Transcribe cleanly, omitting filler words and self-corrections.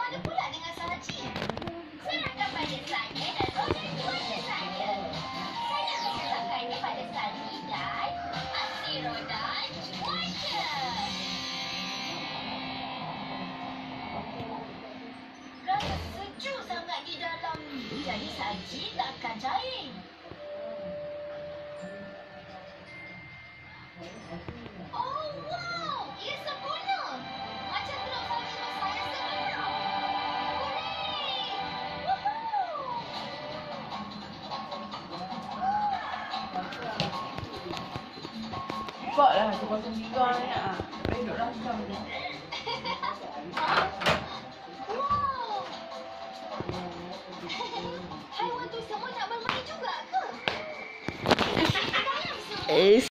Bagaimana pula dengan sahaja? Serahkan pada saya dan roda kuasa saya. Saya akan serahkan kepada Sani dan aksi roda cuaca. Rasa sejuk sangat di dalam ni. Jadi saji takkan cair. Oh, wow! Ia sempurna! Macam telur saji masak yang sebenar. Hooray! Woohoo! Cepatlah, tu pasal tiga ni nak. Baik duduk rasam ni. Wow! Haiwan tu semua nak bermain juga ke? Dalam semua.